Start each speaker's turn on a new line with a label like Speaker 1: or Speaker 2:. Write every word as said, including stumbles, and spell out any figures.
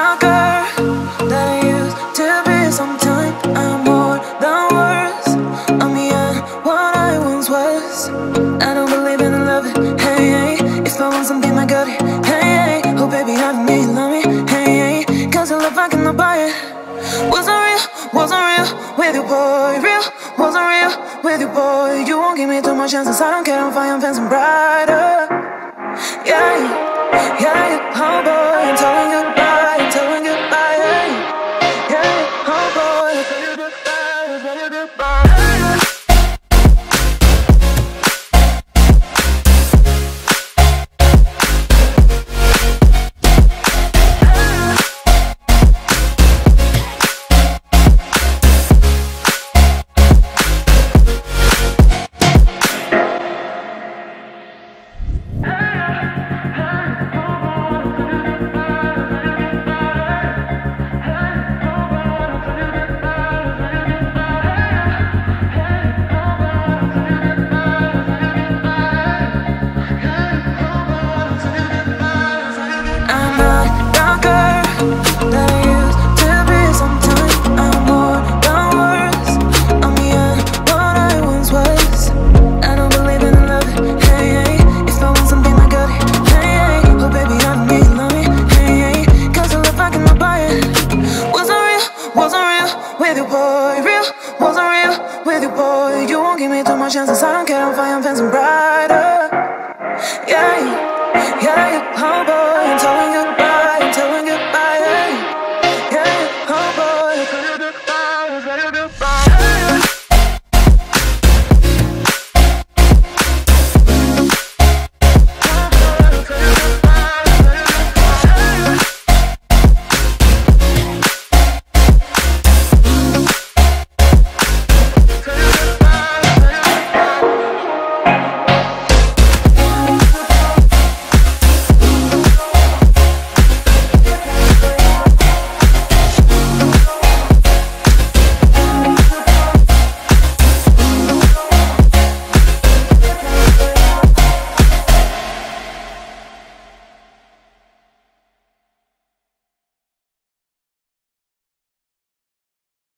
Speaker 1: the girl that I used to be. Sometimes I'm more than words. I'm beyond what I once was. I don't believe in love, hey, hey. If I want something, I got it, hey, hey. Oh baby, I don't need love me, hey, hey. Cause the love I cannot buy it. Wasn't real, wasn't real with you, boy. Real, wasn't real with you, boy. You won't give me too much chances. I don't care, I'm fine, I'm fancy brighter. Yeah, yeah, yeah, oh boy, I'm telling goodbye, I'm telling goodbye, yeah, yeah, oh boy, I'm telling goodbye, I'm telling goodbye. With you, boy, real, wasn't real with you, boy. You won't give me too much chances. I don't care, I'm fine, I'm fancy brighter. Yeah.